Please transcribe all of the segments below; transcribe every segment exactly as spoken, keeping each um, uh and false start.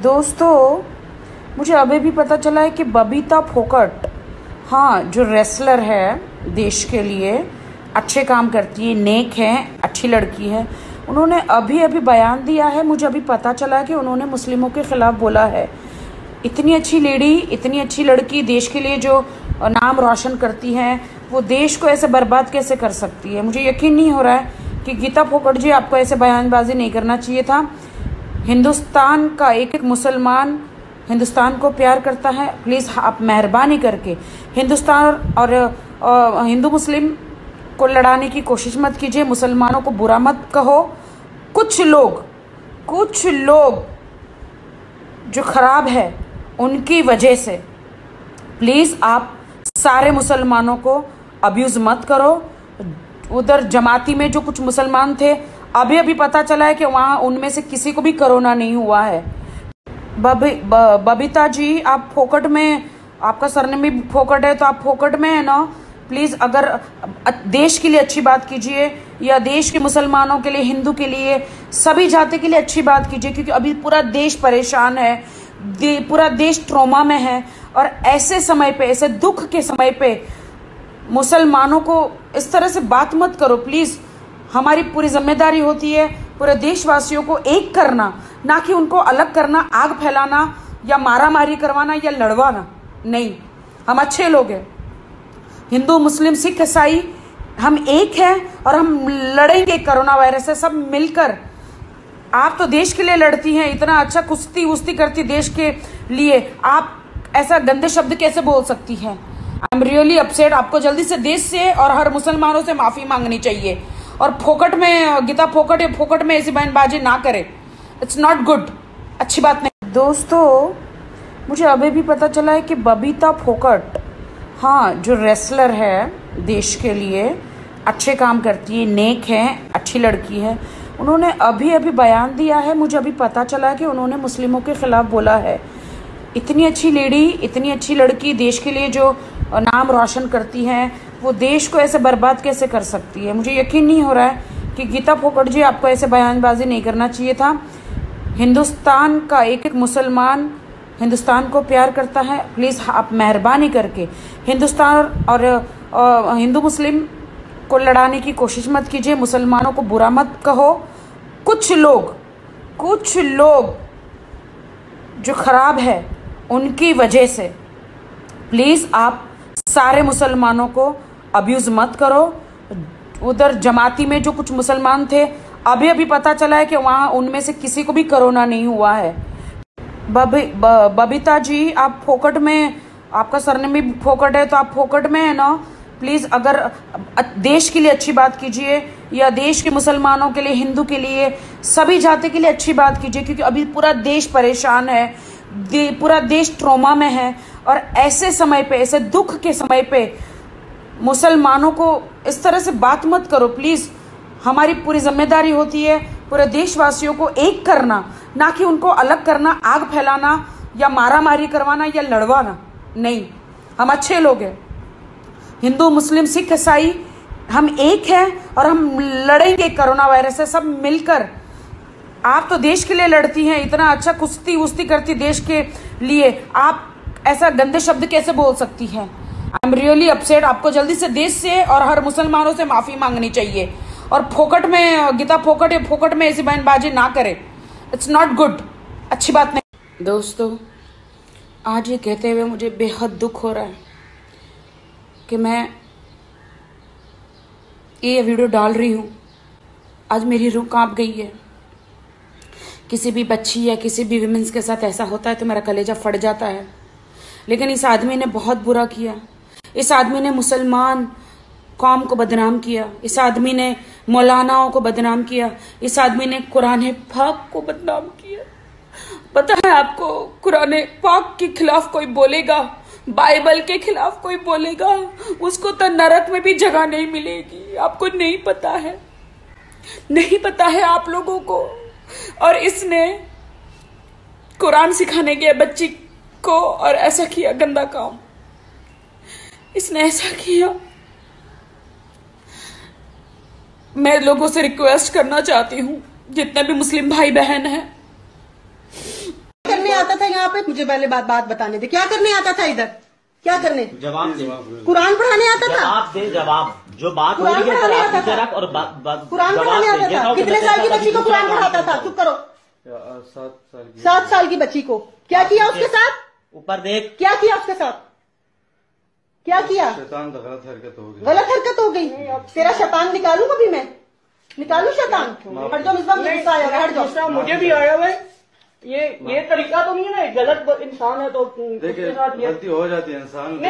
दोस्तों, मुझे अभी भी पता चला है कि बबीता फोकट, हाँ, जो रेसलर है देश के लिए, अच्छे काम करती है, नेक है, अच्छी लड़की है, उन्होंने अभी अभी बयान दिया है। मुझे अभी पता चला कि उन्होंने मुस्लिमों के ख़िलाफ़ बोला है। इतनी अच्छी लेडी, इतनी अच्छी लड़की, देश के लिए जो नाम रोशन करती हैं, वो देश को ऐसे बर्बाद कैसे कर सकती है। मुझे यकीन नहीं हो रहा है कि गीता फोकट जी, आपको ऐसे बयानबाजी नहीं करना चाहिए था। हिंदुस्तान का एक एक मुसलमान हिंदुस्तान को प्यार करता है। प्लीज़ आप मेहरबानी करके हिंदुस्तान और, और हिंदू मुस्लिम को लड़ाने की कोशिश मत कीजिए। मुसलमानों को बुरा मत कहो। कुछ लोग कुछ लोग जो खराब है उनकी वजह से प्लीज़ आप सारे मुसलमानों को अब्यूज़ मत करो। उधर जमाती में जो कुछ मुसलमान थे, अभी अभी पता चला है कि वहाँ उनमें से किसी को भी कोरोना नहीं हुआ है। बबी बबीता जी, आप फोकट में, आपका सरनेम भी फोकट है तो आप फोकट में है ना। प्लीज़ अगर देश के लिए अच्छी बात कीजिए, या देश के मुसलमानों के लिए, हिंदू के लिए, सभी जाति के लिए अच्छी बात कीजिए, क्योंकि अभी पूरा देश परेशान है, दे, पूरा देश ट्रॉमा में है। और ऐसे समय पे, ऐसे दुख के समय पे मुसलमानों को इस तरह से बात मत करो प्लीज़। हमारी पूरी जिम्मेदारी होती है पूरे देशवासियों को एक करना, ना कि उनको अलग करना, आग फैलाना या मारामारी करवाना या लड़वाना। नहीं, हम अच्छे लोग हैं। हिंदू, मुस्लिम, सिख, ईसाई, हम एक हैं और हम लड़ेंगे कोरोना वायरस से सब मिलकर। आप तो देश के लिए लड़ती हैं, इतना अच्छा कुश्ती वुस्ती करती देश के लिए, आप ऐसा गंदे शब्द कैसे बोल सकती हैं। I am really upset. आपको जल्दी से देश से और हर मुसलमानों से माफ़ी मांगनी चाहिए। और फोकट में, गीता फोकट या फोकट में ऐसी बयानबाजी ना करे। इट्स नॉट गुड, अच्छी बात नहीं। दोस्तों, मुझे अभी भी पता चला है कि बबीता फोकट, हाँ, जो रेसलर है देश के लिए, अच्छे काम करती है, नेक है, अच्छी लड़की है, उन्होंने अभी अभी बयान दिया है। मुझे अभी पता चला है कि उन्होंने मुस्लिमों के ख़िलाफ़ बोला है। इतनी अच्छी लेडी, इतनी अच्छी लड़की, देश के लिए जो नाम रोशन करती हैं, वो देश को ऐसे बर्बाद कैसे कर सकती है। मुझे यकीन नहीं हो रहा है कि गीता फोकट जी, आपको ऐसे बयानबाजी नहीं करना चाहिए था। हिंदुस्तान का एक एक मुसलमान हिंदुस्तान को प्यार करता है। प्लीज़ आप मेहरबानी करके हिंदुस्तान और, और हिंदू मुस्लिम को लड़ाने की कोशिश मत कीजिए। मुसलमानों को बुरा मत कहो। कुछ लोग कुछ लोग जो खराब है उनकी वजह से प्लीज़ आप सारे मुसलमानों को अब्यूज़ मत करो। उधर जमाती में जो कुछ मुसलमान थे, अभी अभी पता चला है कि वहाँ उनमें से किसी को भी कोरोना नहीं हुआ है। बबी बबीता जी, आप फोकट में, आपका सरनेम भी फोकट है तो आप फोकट में है ना। प्लीज़ अगर देश के लिए अच्छी बात कीजिए, या देश के मुसलमानों के लिए, हिंदू के लिए, सभी जाति के लिए अच्छी बात कीजिए, क्योंकि अभी पूरा देश परेशान है, दे, पूरा देश ट्रॉमा में है। और ऐसे समय पे, ऐसे दुख के समय पे मुसलमानों को इस तरह से बात मत करो प्लीज़। हमारी पूरी जिम्मेदारी होती है पूरे देशवासियों को एक करना, ना कि उनको अलग करना, आग फैलाना या मारामारी करवाना या लड़वाना। नहीं, हम अच्छे लोग हैं। हिंदू, मुस्लिम, सिख, ईसाई, हम एक हैं और हम लड़ेंगे कोरोना वायरस से सब मिलकर। आप तो देश के लिए लड़ती हैं, इतना अच्छा कुश्ती वुस्ती करती देश के लिए, आप ऐसा गंदे शब्द कैसे बोल सकती हैं। I am really upset. आपको जल्दी से देश से और हर मुसलमानों से माफ़ी मांगनी चाहिए। और फोकट में, गीता फोकट या फोकट में ऐसी बयानबाजी ना करे। इट्स नॉट गुड, अच्छी बात नहीं। दोस्तों, आज ये कहते हुए मुझे बेहद दुख हो रहा है कि मैं ये वीडियो डाल रही हूँ। आज मेरी रूह कांप गई है। किसी भी बच्ची या किसी भी विमेंस के साथ ऐसा होता है तो मेरा कलेजा फट जाता है। लेकिन इस आदमी ने बहुत बुरा किया। इस आदमी ने मुसलमान कौम को बदनाम किया। इस आदमी ने मौलानाओं को बदनाम किया। इस आदमी ने कुरान पाक को बदनाम किया। पता है आपको, कुरान पाक के खिलाफ कोई बोलेगा, बाइबल के खिलाफ कोई बोलेगा, उसको तो नरक में भी जगह नहीं मिलेगी। आपको नहीं पता है, नहीं पता है आप लोगों को। और इसने कुरान सिखाने गया बच्ची को और ऐसा किया गंदा काम। इसने ऐसा किया। मैं लोगों से रिक्वेस्ट करना चाहती हूँ, जितने भी मुस्लिम भाई बहन हैं, पे मुझे पहले बात बात बताने दे, क्या करने आता था इधर? क्या करने? जवाब दे। कुरान पढ़ाने आता था? जवाब दे, जवाब। जो बात हो कुरान रही है पढ़ाने आता नीचे था? रख और बात बात कुरान पढ़ाने आता था? कितने साल की बच्ची को कुरान पढ़ाता था? चुप करो। सात साल की सात साल की बच्ची को क्या किया उसके साथ? ऊपर देख। क्या किया उसके साथ? क्या किया? शैतान तो गलत हरकत हो गई। गलत हरकत हो गई। तेरा शैतान निकालू कभी मैं? निकालू शैतान? हट जाओ मिसबा, मुझे गुस्सा आया, हट जाओ। मुझे भी आया हुआ है। ये ये तरीका तो नहीं है ना, गलत इंसान है तो देखिए गलती हो जाती है इंसान।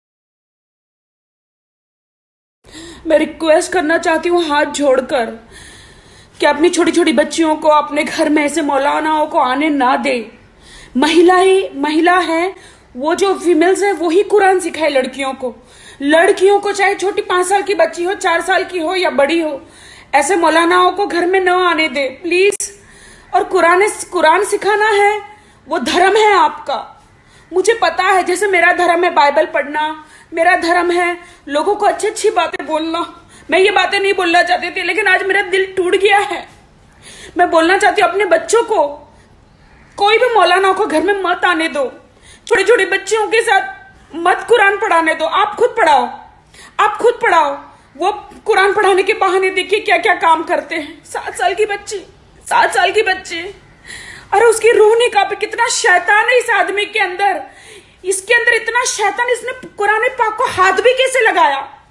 मैं रिक्वेस्ट करना चाहती हूँ हाथ जोड़कर कि अपनी छोटी छोटी बच्चियों को अपने घर में ऐसे मौलानाओं को आने ना दे। महिला ही महिला है, वो जो फीमेल्स है वो ही कुरान सिखाए लड़कियों को। लड़कियों को चाहे छोटी पांच साल की बच्ची हो, चार साल की हो या बड़ी हो, ऐसे मौलानाओं को घर में न आने दे प्लीज। और कुरान कुरान सिखाना है वो धर्म है आपका। मुझे पता है, जैसे मेरा धर्म है बाइबल पढ़ना, मेरा धर्म है लोगों को अच्छी अच्छी बातें बोलना। मैं ये बातें नहीं बोलना चाहती थी, लेकिन आज मेरा दिल टूट गया है। मैं बोलना चाहती हूँ अपने बच्चों को, कोई भी मौलाना को घर में मत आने दो। छोटे छोटे बच्चियों के साथ मत कुरान पढ़ाने दो। आप खुद पढ़ाओ, आप खुद पढ़ाओ। वो कुरान पढ़ाने के बहाने देखिए क्या क्या काम करते हैं। सात साल की बच्ची, सात साल की बच्ची, अरे उसकी रूह नहीं कांपे। कितना शैतान है इस आदमी के अंदर, इसके अंदर इतना शैतान। इसने कुरान पाक को हाथ भी कैसे लगाया?